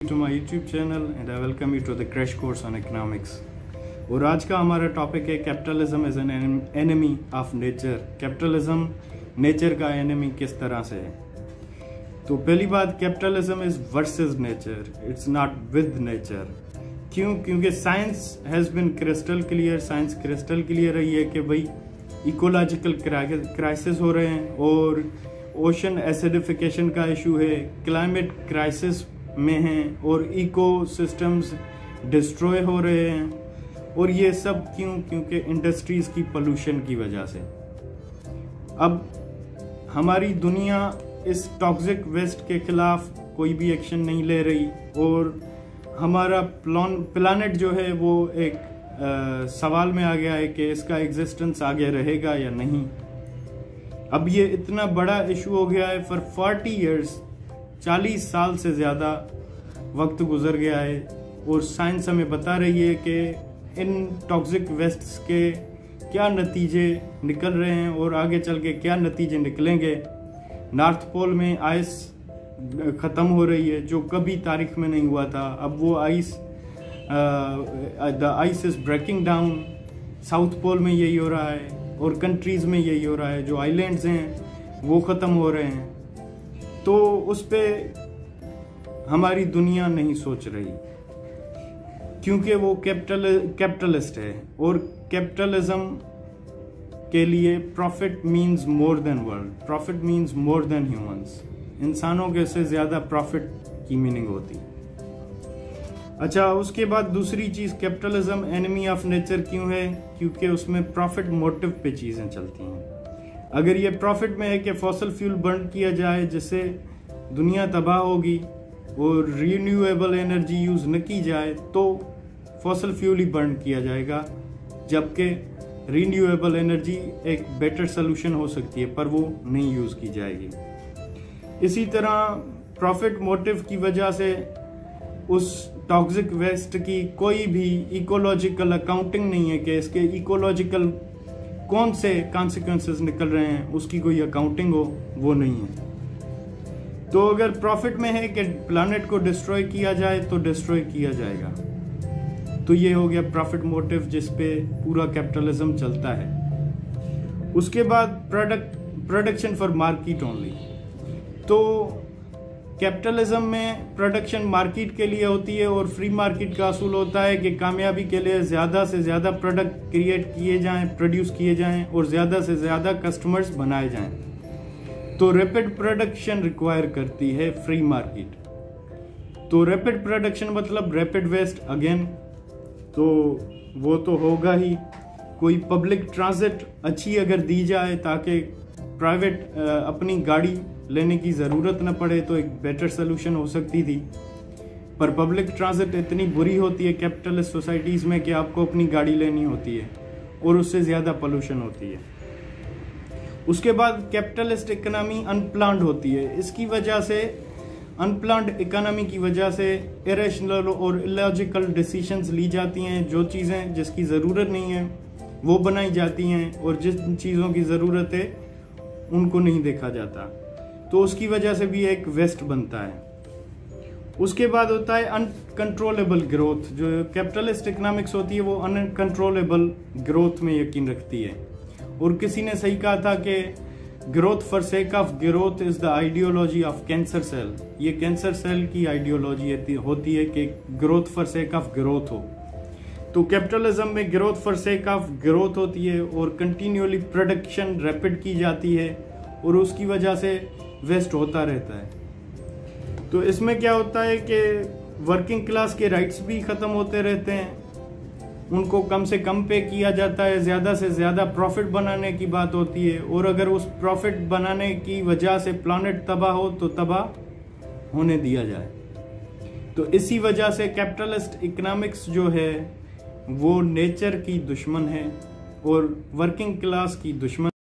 to my YouTube channel and I welcome you to the crash course on economics। और आज का हमारा topic है capitalism as an enemy of nature. Capitalism nature का enemy किस तरह से है। तो पहली बात, capitalism is versus nature, it's not with nature. क्यों? क्योंकि science has been crystal clear, science crystal clear रही है कि भाई इकोलॉजिकल क्राइसिस हो रहे हैं और ओशन एसिडिफिकेशन का इशू है, क्लाइमेट क्राइसिस में हैं और इकोसिस्टम्स डिस्ट्रॉय हो रहे हैं। और ये सब क्यों? क्योंकि इंडस्ट्रीज की पोल्यूशन की वजह से। अब हमारी दुनिया इस टॉक्सिक वेस्ट के खिलाफ कोई भी एक्शन नहीं ले रही और हमारा प्लानेट जो है वो एक सवाल में आ गया है कि इसका एग्जिस्टेंस आगे रहेगा या नहीं। अब ये इतना बड़ा इशू हो गया है। फॉर 40 इयर्स, 40 साल से ज़्यादा वक्त गुजर गया है और साइंस हमें बता रही है कि इन टॉक्सिक वेस्ट्स के क्या नतीजे निकल रहे हैं और आगे चल के क्या नतीजे निकलेंगे। नॉर्थ पोल में आइस ख़त्म हो रही है जो कभी तारीख में नहीं हुआ था। अब वो ice the ice is breaking down. South pole में यही हो रहा है और कंट्रीज़ में यही हो रहा है। जो आइलैंड्स हैं वो ख़त्म हो रहे हैं। तो उस पर हमारी दुनिया नहीं सोच रही क्योंकि वो कैपिटलिस्ट है और कैपिटलिज्म के लिए profit means more than world, profit means more than humans. इंसानों के से ज़्यादा प्रॉफिट की मीनिंग होती। अच्छा, उसके बाद दूसरी चीज़, कैपिटलिज्म एनिमी ऑफ नेचर क्यों है? क्योंकि उसमें प्रॉफिट मोटिव पे चीज़ें चलती हैं। अगर ये प्रॉफिट में है कि फॉसल फ्यूल बर्न किया जाए जिससे दुनिया तबाह होगी और रिन्यूएबल एनर्जी यूज़ न की जाए तो फॉसल फ्यूल ही बर्न किया जाएगा, जबकि रिन्यूएबल एनर्जी एक बेटर सोल्यूशन हो सकती है पर वो नहीं यूज़ की जाएगी। इसी तरह प्रॉफिट मोटिव की वजह से उस टॉक्सिक वेस्ट की कोई भी इकोलॉजिकल अकाउंटिंग नहीं है कि इसके इकोलॉजिकल कौन से कॉन्सिक्वेंसेस निकल रहे हैं, उसकी कोई अकाउंटिंग हो, वो नहीं है। तो अगर प्रॉफिट में है कि प्लैनेट को डिस्ट्रॉय किया जाए तो डिस्ट्रॉय किया जाएगा। तो ये हो गया प्रॉफिट मोटिव जिस पे पूरा कैपिटलिज्म चलता है। उसके बाद प्रोडक्शन फॉर मार्केट ओनली। तो कैपिटलिज्म में प्रोडक्शन मार्केट के लिए होती है और फ्री मार्केट का असूल होता है कि कामयाबी के लिए ज़्यादा से ज़्यादा प्रोडक्ट क्रिएट किए जाएं, प्रोड्यूस किए जाएं और ज़्यादा से ज़्यादा कस्टमर्स बनाए जाएं। तो रैपिड प्रोडक्शन रिक्वायर करती है फ्री मार्केट। तो रैपिड प्रोडक्शन मतलब रैपिड वेस्ट अगेन, तो वो तो होगा ही। कोई पब्लिक ट्रांजिट अच्छी अगर दी जाए ताकि प्राइवेट अपनी गाड़ी लेने की ज़रूरत न पड़े तो एक बेटर सोल्यूशन हो सकती थी। पर पब्लिक ट्रांजिट इतनी बुरी होती है कैपिटलिस्ट सोसाइटीज़ में कि आपको अपनी गाड़ी लेनी होती है और उससे ज़्यादा पोल्यूशन होती है। उसके बाद कैपिटलिस्ट इकोनॉमी अनप्लान्ड होती है। इसकी वजह से, अनप्लान्ड इकोनॉमी की वजह से इरेशनल और इलॉजिकल डिसीजंस ली जाती हैं। जो चीज़ें जिसकी ज़रूरत नहीं है वो बनाई जाती हैं और जिन चीज़ों की ज़रूरत है उनको नहीं देखा जाता। तो उसकी वजह से भी एक वेस्ट बनता है। उसके बाद होता है अनकंट्रोलेबल ग्रोथ। जो कैपिटलिस्ट इकोनॉमिक्स होती है वो अनकंट्रोलेबल ग्रोथ में यकीन रखती है। और किसी ने सही कहा था कि growth for sake of growth is the ideology of cancer cell. ये कैंसर सेल की आइडियोलॉजी होती है कि growth for sake of growth हो। तो कैपिटलिज्म में growth for sake of growth होती है और कंटिन्यूअली प्रोडक्शन रैपिड की जाती है और उसकी वजह से वेस्ट होता रहता है। तो इसमें क्या होता है कि वर्किंग क्लास के राइट्स भी ख़त्म होते रहते हैं, उनको कम से कम पे किया जाता है, ज़्यादा से ज़्यादा प्रॉफिट बनाने की बात होती है। और अगर उस प्रॉफिट बनाने की वजह से प्लैनेट तबाह हो तो तबाह होने दिया जाए। तो इसी वजह से कैपिटलिस्ट इकोनॉमिक्स जो है वो नेचर की दुश्मन है और वर्किंग क्लास की दुश्मन।